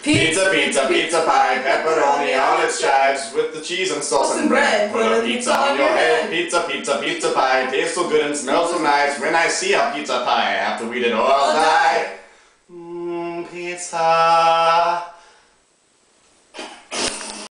Pizza, pizza, pizza pie, pepperoni on its chives, with the cheese and sauce and bread. Put a pizza on your head. Pizza, pizza, pizza pie, tastes so good and smells so nice. When I see a pizza pie, I have to eat it or I'll die. Pizza.